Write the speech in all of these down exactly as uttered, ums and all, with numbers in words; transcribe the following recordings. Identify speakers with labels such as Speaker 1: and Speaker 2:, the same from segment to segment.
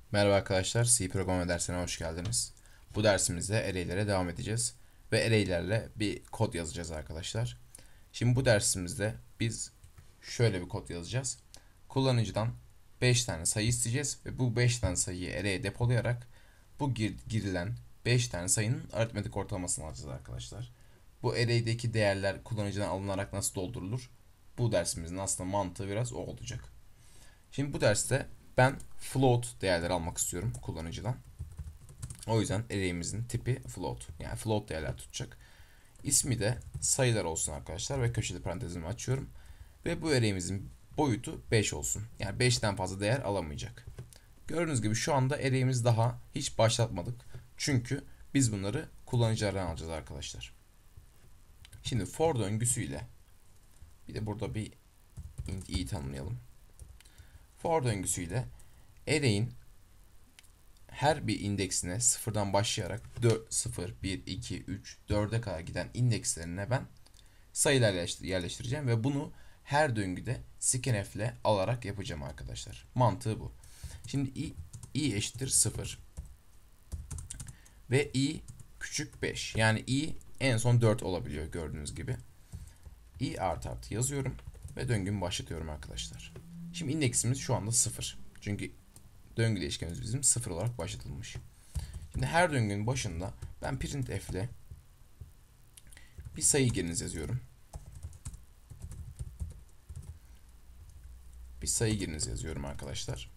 Speaker 1: Merhaba arkadaşlar, C programlama dersine hoş geldiniz. Bu dersimizde array'lere devam edeceğiz ve array'lerle bir kod yazacağız arkadaşlar. Şimdi bu dersimizde biz şöyle bir kod yazacağız. Kullanıcıdan beş tane sayı isteyeceğiz ve bu beş tane sayıyı array'e depolayarak bu gir girilen beş tane sayının aritmetik ortalamasını alacağız arkadaşlar. Bu array'deki değerler kullanıcıdan alınarak nasıl doldurulur? Bu dersimizin aslında mantığı biraz o olacak. Şimdi bu derste ben float değerler almak istiyorum kullanıcıdan. O yüzden array'imizin tipi float. Yani float değerler tutacak. İsmi de sayılar olsun arkadaşlar ve köşeli parantezimi açıyorum. Ve bu array'imizin boyutu beş olsun. Yani beşten fazla değer alamayacak. Gördüğünüz gibi şu anda array'imiz daha hiç başlatmadık. Çünkü biz bunları kullanıcılardan alacağız arkadaşlar. Şimdi for döngüsüyle bir de burada bir int i tanımlayalım. For döngüsüyle array'in her bir indeksine sıfırdan başlayarak dört, sıfır, bir, iki, üç, dörde kadar giden indekslerine ben sayılar yerleştireceğim ve bunu her döngüde scanf ile alarak yapacağım arkadaşlar. Mantığı bu. Şimdi i, i eşittir sıfır ve i küçük beş. Yani i en son dört olabiliyor gördüğünüz gibi. i artı artı yazıyorum ve döngümü başlatıyorum arkadaşlar. Şimdi indeksimiz şu anda sıfır. Çünkü döngü değişkenimiz bizim sıfır olarak başlatılmış. Şimdi her döngünün başında ben printf ile bir sayı giriniz yazıyorum. Bir sayı giriniz yazıyorum arkadaşlar.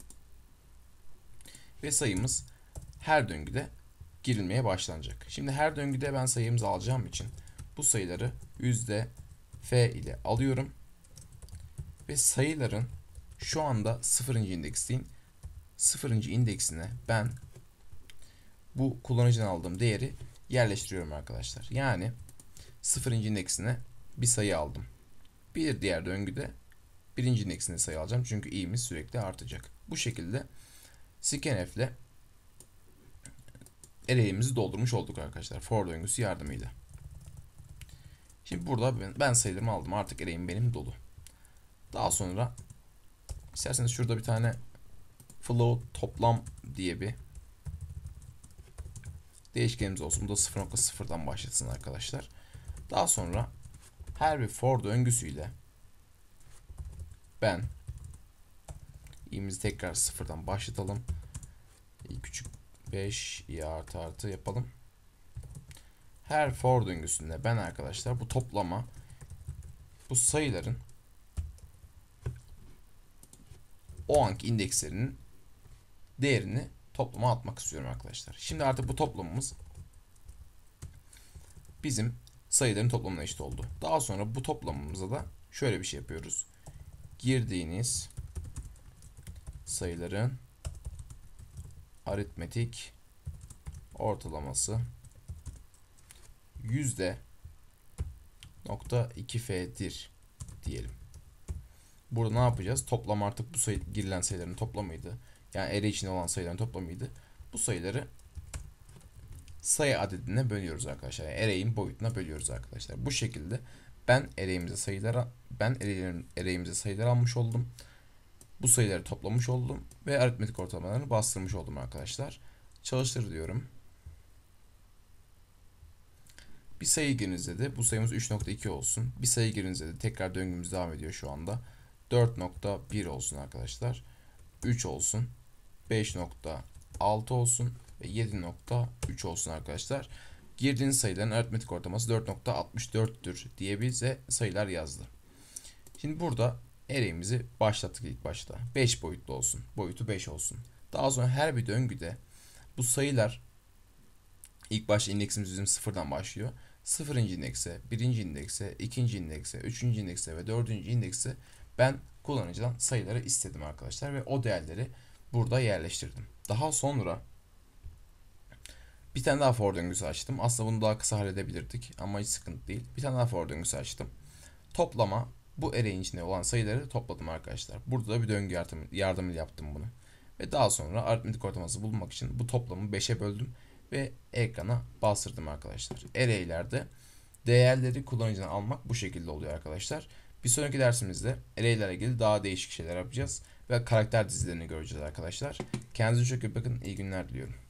Speaker 1: Ve sayımız her döngüde girilmeye başlanacak. Şimdi her döngüde ben sayımızı alacağım için bu sayıları yüzde f ile alıyorum. Ve sayıların şu anda sıfırıncı indeksteyim. sıfırıncı indeksine ben bu kullanıcıdan aldığım değeri yerleştiriyorum arkadaşlar. Yani sıfırıncı indeksine bir sayı aldım. Bir diğer döngüde birinci indeksine sayı alacağım. Çünkü i'miz sürekli artacak. Bu şekilde scanf ile array'imizi doldurmuş olduk arkadaşlar. For döngüsü yardımıyla. Şimdi burada ben sayılarımı aldım. Artık array'im benim dolu. Daha sonra isterseniz şurada bir tane float toplam diye bir değişkenimiz olsun. Bu da sıfır nokta sıfırdan başlasın arkadaşlar. Daha sonra her bir for döngüsüyle ben i'mizi tekrar sıfırdan başlatalım. i küçük beş, i artı artı yapalım. Her for döngüsünde ben arkadaşlar bu toplama bu sayıların o anki indekslerinin değerini toplama atmak istiyorum arkadaşlar. Şimdi artık bu toplamımız bizim sayıların toplamına eşit oldu. Daha sonra bu toplamımıza da şöyle bir şey yapıyoruz. Girdiğiniz sayıların aritmetik ortalaması yüzde nokta iki f'dir diyelim. Burada ne yapacağız? Toplam artık bu sayı, girilen sayıların toplamıydı. Yani array içinde olan sayıların toplamıydı. Bu sayıları sayı adedine bölüyoruz arkadaşlar. Yani array'in boyutuna bölüyoruz arkadaşlar. Bu şekilde ben array'imize sayılara ben array'imize sayılar almış oldum. Bu sayıları toplamış oldum ve aritmetik ortalamalarını bastırmış oldum arkadaşlar. Çalıştır diyorum. Bir sayı girinizde de bu sayımız üç nokta iki olsun. Bir sayı girinizde de tekrar döngümüz devam ediyor şu anda. dört nokta bir olsun arkadaşlar. üç olsun. beş nokta altı olsun ve yedi nokta üç olsun arkadaşlar. Girdiğiniz sayıların aritmetik ortalaması dört nokta altmış dörttür diye bize sayılar yazdı. Şimdi burada array'imizi başlattık ilk başta. beş boyutlu olsun. Boyutu beş olsun. Daha sonra her bir döngüde bu sayılar ilk başta indeksimiz bizim sıfırdan başlıyor. sıfırıncı indekse, birinci indekse, ikinci indekse, üçüncü indekse ve dördüncü indekse ben kullanıcıdan sayıları istedim arkadaşlar ve o değerleri burada yerleştirdim. Daha sonra bir tane daha for döngüsü açtım. Aslında bunu daha kısa halledebilirdik ama hiç sıkıntı değil. Bir tane daha for döngüsü açtım. Toplama bu array'in içinde olan sayıları topladım arkadaşlar. Burada da bir döngü yardımı, yardımıyla yaptım bunu. Ve daha sonra aritmetik ortalaması bulmak için bu toplamı beşe böldüm ve ekrana bastırdım arkadaşlar. Array'lerde değerleri kullanıcıdan almak bu şekilde oluyor arkadaşlar. Bir sonraki dersimizde array'lerle ilgili daha değişik şeyler yapacağız ve karakter dizilerini göreceğiz arkadaşlar. Kendinize çok iyi bakın. İyi günler diliyorum.